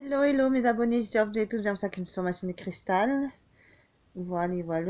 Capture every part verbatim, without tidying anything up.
Hello, hello mes abonnés, j'espère que vous allez tous bien, ça qui me sur ma chaîne de cristal. Voilà, voilà.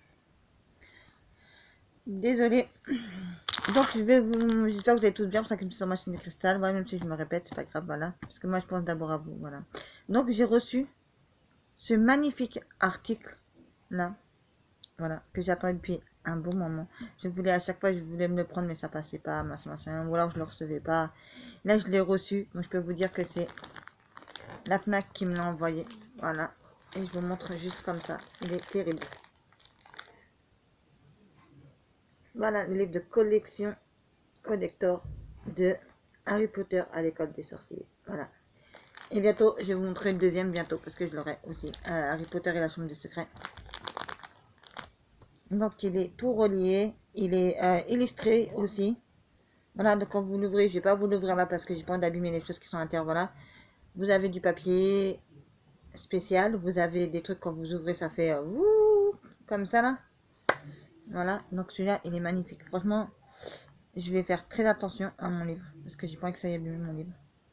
Désolée. Donc je vais vous, j'espère que vous allez tous bien, pour ça qui me sur ma chaîne de cristal. Voilà, même si je me répète, c'est pas grave, voilà. Parce que moi je pense d'abord à vous, voilà. Donc j'ai reçu ce magnifique article là, voilà, que j'attendais depuis un bon moment. Je voulais à chaque fois, je voulais me le prendre, mais ça passait pas, machin, machin, ou alors je le recevais pas. Là je l'ai reçu, donc je peux vous dire que c'est la Fnac qui me l'a envoyé, voilà. Et je vous montre juste comme ça, il est terrible. Voilà le livre de collection collector de Harry Potter à l'école des sorciers. Voilà. Et bientôt, je vais vous montrer le deuxième bientôt parce que je l'aurai aussi. Euh, Harry Potter et la chambre des secrets. Donc il est tout relié. Il est euh, illustré aussi. Voilà, donc quand vous l'ouvrez, je vais pas vous l'ouvrir là parce que j'ai pas envie d'abîmer les choses qui sont à l'intérieur. Voilà. Vous avez du papier spécial. Vous avez des trucs quand vous ouvrez, ça fait euh, wouh, comme ça là. Voilà, donc celui-là, il est magnifique. Franchement, je vais faire très attention à mon livre parce que j'ai pas envie que ça y abîme mon livre.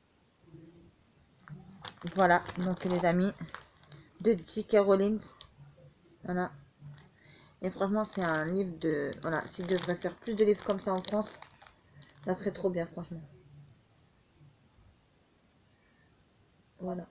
Voilà, donc les amis, de J K. Rowling. Voilà. Et franchement, c'est un livre de... Voilà, s'il devrait faire plus de livres comme ça en France, ça serait trop bien, franchement. Voilà.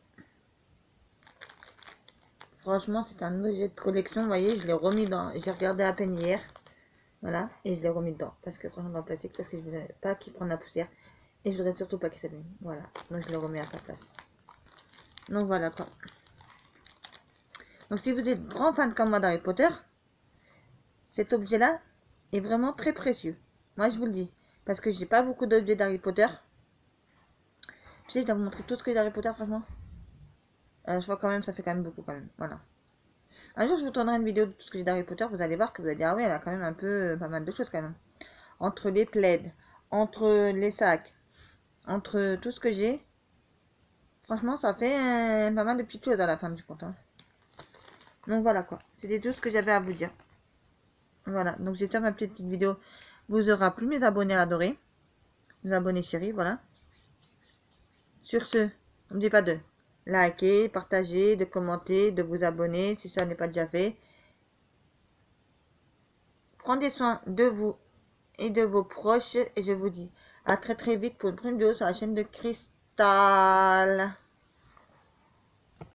Franchement, c'est un objet de collection. Vous voyez, je l'ai remis dans... J'ai regardé à peine hier. Voilà, et je l'ai remis dedans. Parce que franchement, dans le plastique, parce que je voulais pas qu'il prenne la poussière. Et je voudrais surtout pas qu'il s'abîme. Voilà, donc je l'ai remis à sa place. Donc voilà quoi. Donc si vous êtes grand fan comme moi d'Harry Potter, cet objet-là est vraiment très précieux. Moi, je vous le dis. Parce que j'ai pas beaucoup d'objets d'Harry Potter. Je sais, je dois vous montrer tout ce que j'ai d'Harry Potter, franchement. Euh, je vois quand même, ça fait quand même beaucoup, quand même. Voilà. Un jour, je vous tournerai une vidéo de tout ce que j'ai d'Harry Potter. Vous allez voir que vous allez dire, ah ouais, elle a quand même un peu, euh, pas mal de choses, quand même. Entre les plaids, entre les sacs, entre tout ce que j'ai. Franchement, ça fait euh, pas mal de petites choses à la fin du compte. Hein. Donc voilà, quoi. C'était tout ce que j'avais à vous dire. Voilà. Donc, j'espère que ma petite vidéo vous aura plu, mes abonnés adorés. Mes abonnés chéris, voilà. Sur ce, n'oubliez pas de liker, partager, de commenter, de vous abonner si ça n'est pas déjà fait. Prenez soin de vous et de vos proches et je vous dis à très très vite pour une prochaine vidéo sur la chaîne de Cristal.